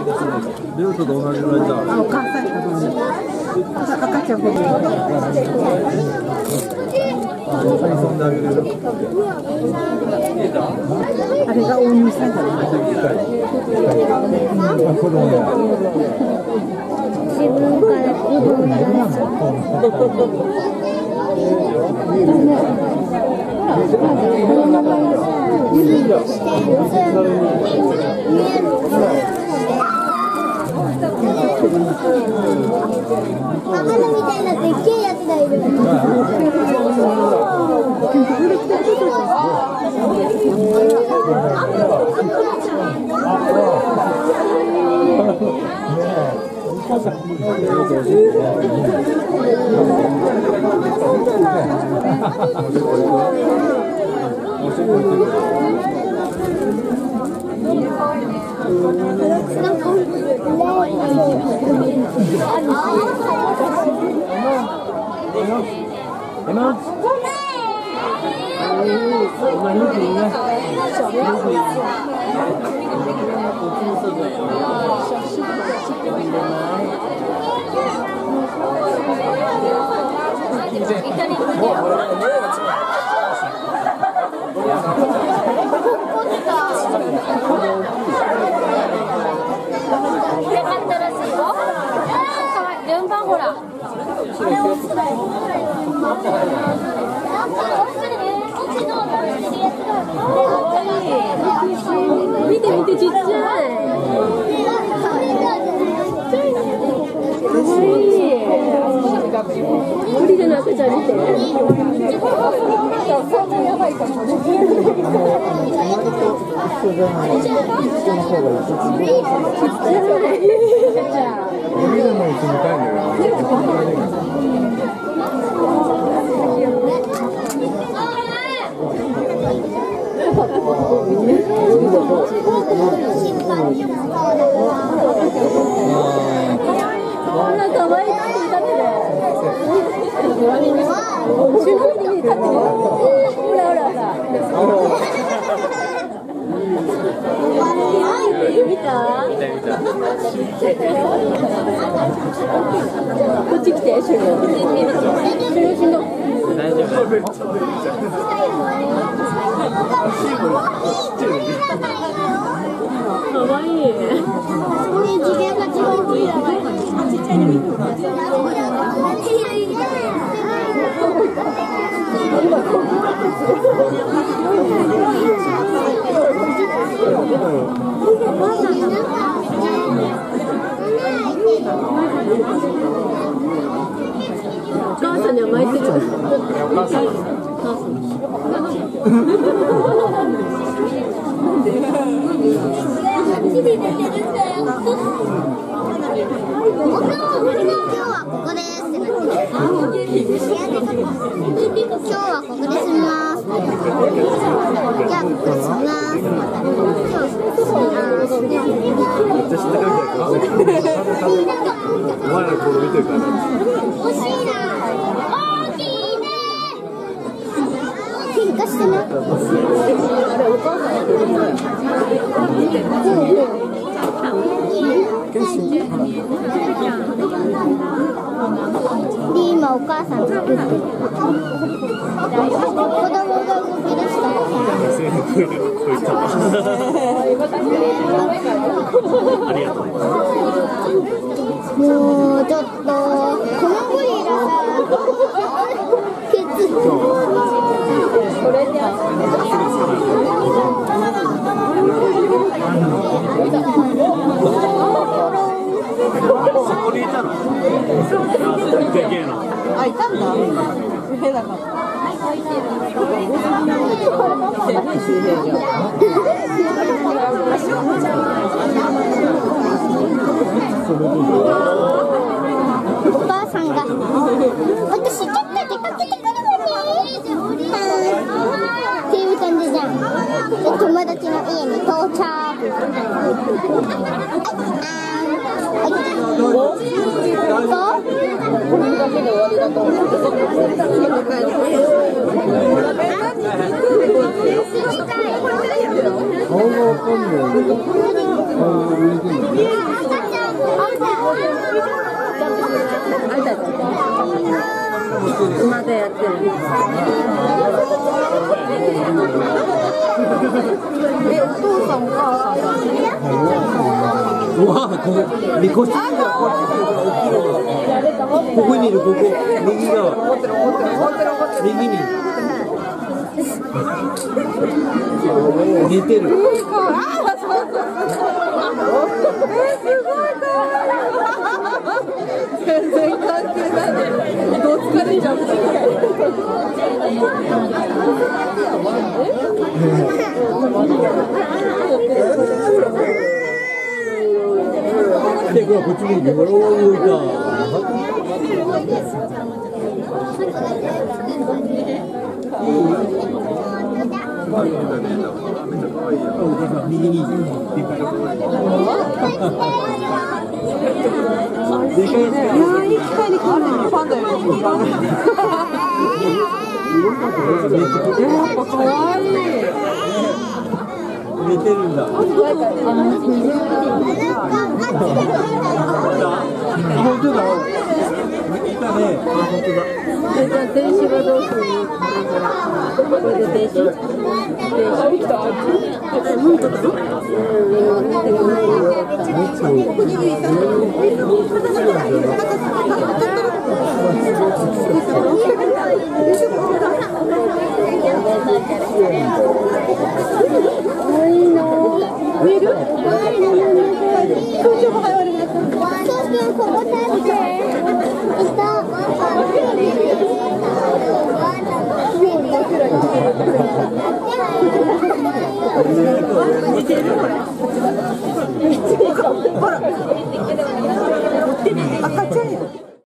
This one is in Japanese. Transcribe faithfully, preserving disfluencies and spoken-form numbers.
レオと同じぐらいじゃん。 あ、お母さんかな。赤ちゃんも。 あ、一緒に遊んであげれる。 あれが大西さんかな。 子供や。 自分から子供になっちゃう。ママのみたいなでっけえやつがいる。順番ほら。見て見てちっちゃい。かわいい。鳥での赤ちゃん見て。あら、かわいいって立ってる。ちなみに立ってる。ほらほらほら。見た？見た見た。こっち来て、シュロ。シュロシュロ。大丈夫。かわいい。次元が違う。ちっちゃいの見る。お母さんに甘えてる。お母さん。ここです。今日はここで住みます。じゃあここで住みます。今日住みます。 お前らこれ見てるから。 惜しいな。大きいね。喧嘩してな。あれお母さんやってるの。で、今お母さん作ってる。子供が動き出した。 ありがとう。 もうちょっとこのゴリラケツこれでそこにいたの？でけえの。 あ、いたんだ。見えなかった。 お母さんが私ちょっと出かけてくるわねっていう感じじゃん。で、友達の家に到着。これだけで終わりだと思う。顔がわかんない。 まだやってる。え、お父さんお母さんが。 うわ、ここ、みこしがこっち来るから大きいのが。ここにいる、ここ、右側。右に。似てる。 全然関係ない。どう疲れちゃう。 で、こっち向いて、これを動いた。右に。いやー、いい機会に来るのにパンダより大きい。やっぱ可愛い。寝てるんだ。本当だ。いたね。本当だ。 え、じゃあ電子はどうするの？これで電子？電子。え、本当だ。うん、今見てくれる。ここにいた。いいの。見る？ここ立って。似てる？